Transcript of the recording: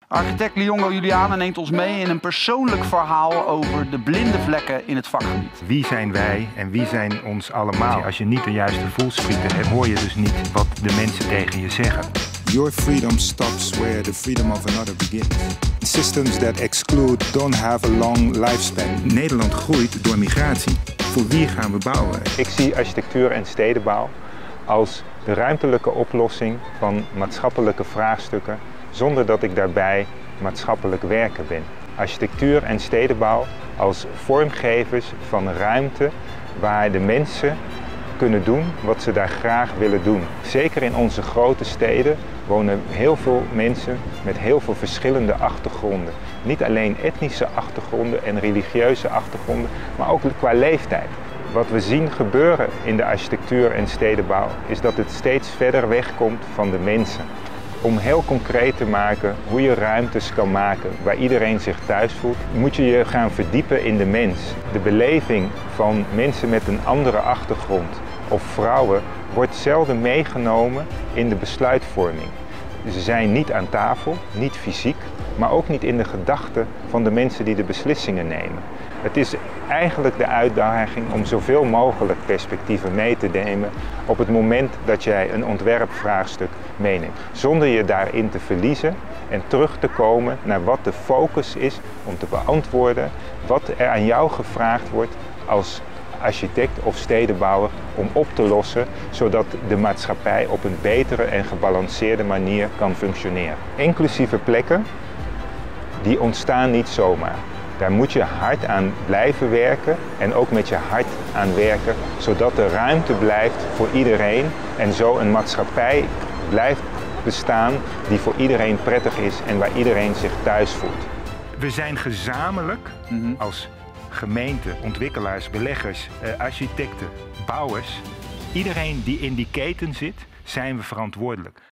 Architect Liongo Juliana neemt ons mee in een persoonlijk verhaal over de blinde vlekken in het vakgebied. Wie zijn wij en wie zijn ons allemaal? Als je niet de juiste voelsprieten hebt, hoor je dus niet wat de mensen tegen je zeggen. Your freedom stops where the freedom of another begins. Systems that exclude don't have a long lifespan. Nederland groeit door migratie. Voor wie gaan we bouwen? Ik zie architectuur en stedenbouw als de ruimtelijke oplossing van maatschappelijke vraagstukken, zonder dat ik daarbij maatschappelijk werker ben. Architectuur en stedenbouw als vormgevers van ruimte waar de mensen kunnen doen wat ze daar graag willen doen. Zeker in onze grote steden wonen heel veel mensen met heel veel verschillende achtergronden. Niet alleen etnische achtergronden en religieuze achtergronden, maar ook qua leeftijd. Wat we zien gebeuren in de architectuur en stedenbouw is dat het steeds verder wegkomt van de mensen. Om heel concreet te maken hoe je ruimtes kan maken waar iedereen zich thuis voelt, moet je je gaan verdiepen in de mens. De beleving van mensen met een andere achtergrond of vrouwen wordt zelden meegenomen in de besluitvorming. Ze zijn niet aan tafel, niet fysiek, maar ook niet in de gedachten van de mensen die de beslissingen nemen. Het is eigenlijk de uitdaging om zoveel mogelijk perspectieven mee te nemen op het moment dat jij een ontwerpvraagstuk meeneemt. Zonder je daarin te verliezen en terug te komen naar wat de focus is om te beantwoorden wat er aan jou gevraagd wordt als architect of stedenbouwer om op te lossen, zodat de maatschappij op een betere en gebalanceerde manier kan functioneren. Inclusieve plekken, die ontstaan niet zomaar. Daar moet je hard aan blijven werken en ook met je hart aan werken, zodat er ruimte blijft voor iedereen en zo een maatschappij blijft bestaan die voor iedereen prettig is en waar iedereen zich thuis voelt. We zijn gezamenlijk als gemeente, ontwikkelaars, beleggers, architecten, bouwers. Iedereen die in die keten zit, zijn we verantwoordelijk.